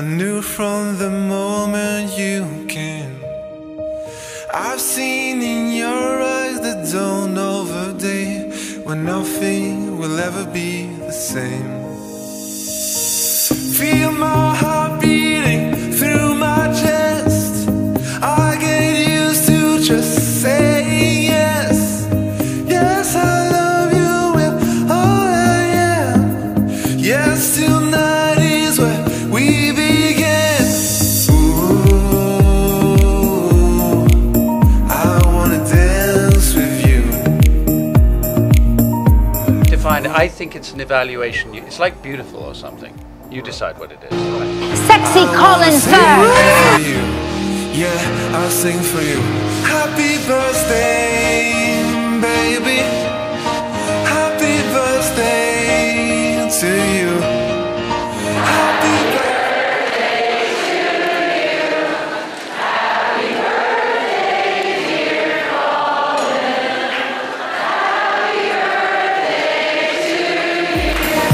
knew from the moment you came. I've seen in your eyes the dawn of a day when nothing will ever be the same. Feel my heart beating through my chest. I get used to just saying yes. Yes, I love you with all I am. Yes, tonight is where we begin. Ooh, I wanna dance with you. I think it's an evaluation. It's like beautiful or something. You decide what it is. Sexy Colin Firth. Yeah, I'll sing for you. Happy birthday, baby. Happy birthday to you. Happy birthday to you. Happy birthday, dear Colin. Happy birthday to you.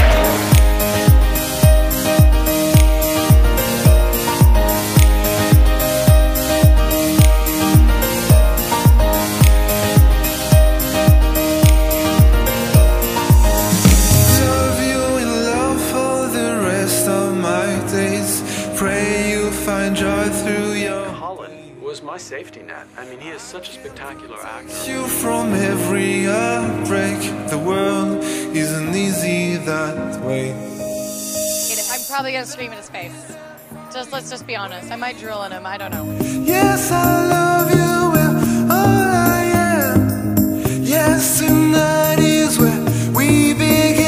Pray you find joy through your... Colin was my safety net. I mean, he is such a spectacular actor. You from every heartbreak. The world isn't easy that way. I'm probably gonna scream in his face. Let's just be honest. I might drill in him. I don't know. Yes, I love you with all I am. Yes, tonight is where we begin.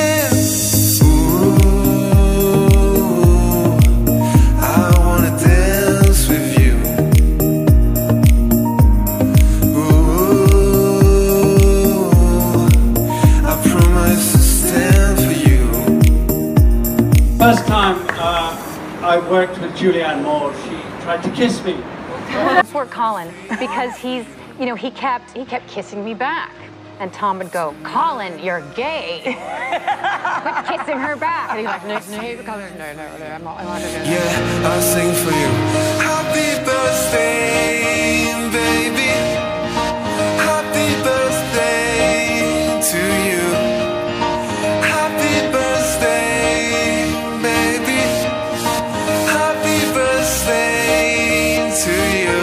First time I worked with Julianne Moore, she tried to kiss me. Poor Colin, because he kept kissing me back. And Tom would go, "Colin, you're gay." Quit kissing her back. And he's like, no, Colin, no, I'm not gonna do that. Yeah, I'll sing for you. Happy birthday, baby. Happy birthday to you. Happy birthday, baby. Happy birthday to you.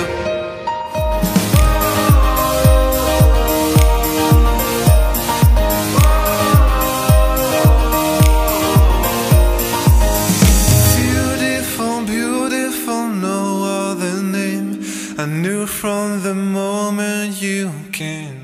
I knew from the moment you came.